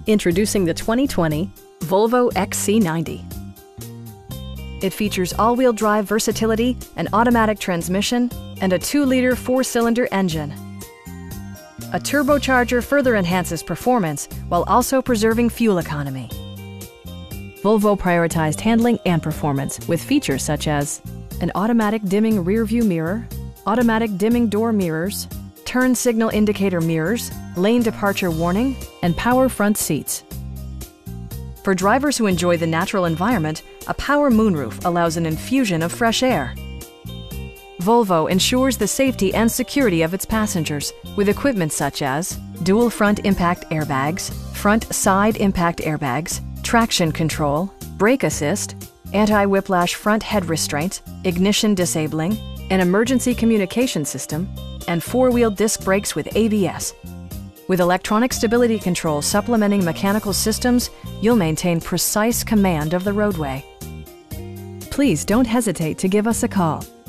Introducing the 2020 Volvo XC90. It features all-wheel drive versatility, an automatic transmission, and a 2-liter 4-cylinder engine. A turbocharger further enhances performance while also preserving fuel economy. Volvo prioritized handling and performance with features such as an automatic dimming rear-view mirror, automatic dimming door mirrors, turn signal indicator mirrors, lane departure warning, and power front seats. For drivers who enjoy the natural environment, a power moonroof allows an infusion of fresh air. Volvo ensures the safety and security of its passengers with equipment such as dual front impact airbags, front side impact airbags, traction control, brake assist, anti-whiplash front head restraints, ignition disabling, an emergency communication system, and 4-wheel disc brakes with ABS. With electronic stability control supplementing mechanical systems, you'll maintain precise command of the roadway. Please don't hesitate to give us a call.